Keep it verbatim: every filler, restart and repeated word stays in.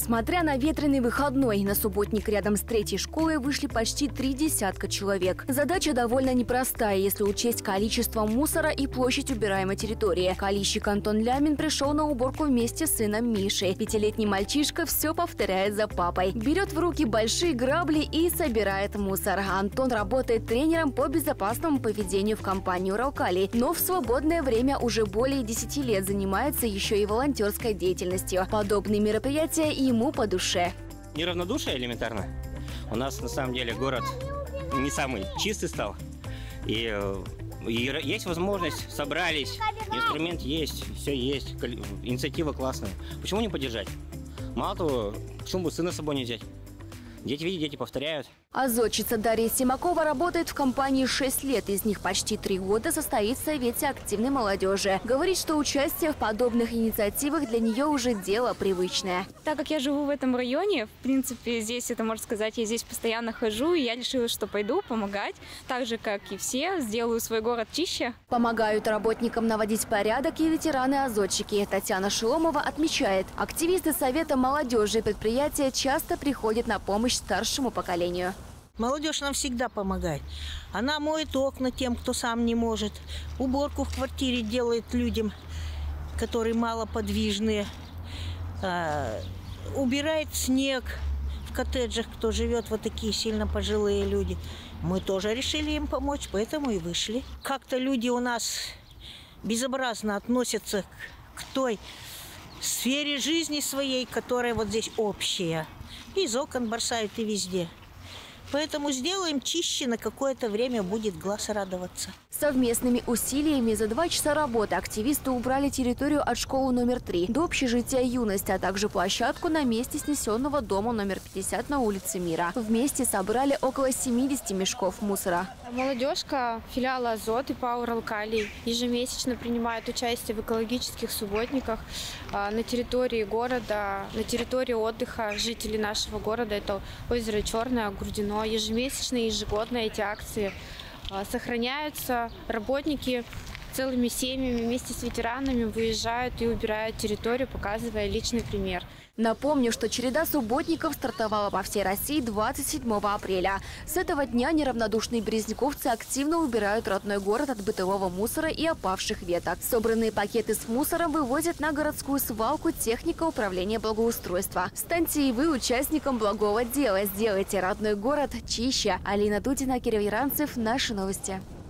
Несмотря на ветреный выходной, на субботник рядом с третьей школой вышли почти три десятка человек. Задача довольно непростая, если учесть количество мусора и площадь убираемой территории. Калищик Антон Лямин пришел на уборку вместе с сыном Мишей. Пятилетний мальчишка все повторяет за папой. Берет в руки большие грабли и собирает мусор. Антон работает тренером по безопасному поведению в компании «Уралкалий», но в свободное время уже более десяти лет занимается еще и волонтерской деятельностью. Подобные мероприятия ему по душе. Неравнодушие элементарно. У нас на самом деле город не самый чистый стал. И, и есть возможность, собрались, инструмент есть, все есть, инициатива классная. Почему не поддержать? Мало того, почему бы сына с собой не взять? Дети видят, дети повторяют. Азотчица Дарья Симакова работает в компании шесть лет, из них почти три года состоит в Совете активной молодежи. Говорит, что участие в подобных инициативах для нее уже дело привычное. Так как я живу в этом районе, в принципе, здесь, это можно сказать, я здесь постоянно хожу, и я решила, что пойду помогать, так же, как и все, сделаю свой город чище. Помогают работникам наводить порядок и ветераны-азотчики. Татьяна Шеломова отмечает, активисты Совета молодежи и предприятия часто приходят на помощь старшему поколению. Молодежь нам всегда помогает. Она моет окна тем, кто сам не может. Уборку в квартире делает людям, которые малоподвижные. А, убирает снег в коттеджах, кто живет, вот такие сильно пожилые люди. Мы тоже решили им помочь, поэтому и вышли. Как-то люди у нас безобразно относятся к, к той сфере жизни своей, которая вот здесь общая. Из окон бросают и везде. Поэтому сделаем чище, на какое-то время будет глаз радоваться. Совместными усилиями за два часа работы активисты убрали территорию от школы номер три до общежития «Юность», а также площадку на месте снесенного дома номер пятьдесят на улице Мира. Вместе собрали около семидесяти мешков мусора. Молодежка филиала «Азот» и ПАО «Уралкалий» ежемесячно принимает участие в экологических субботниках на территории города, на территории отдыха жителей нашего города. Это озеро Черное, Грудино. Ежемесячно и ежегодно эти акции сохраняются. Работники целыми семьями вместе с ветеранами выезжают и убирают территорию, показывая личный пример. Напомню, что череда субботников стартовала по всей России двадцать седьмого апреля. С этого дня неравнодушные березняковцы активно убирают родной город от бытового мусора и опавших веток. Собранные пакеты с мусором вывозят на городскую свалку техника управления благоустройства. Станьте и вы участником благого дела. Сделайте родной город чище. Алина Дудина, Кирилл Яранцев. Наши новости.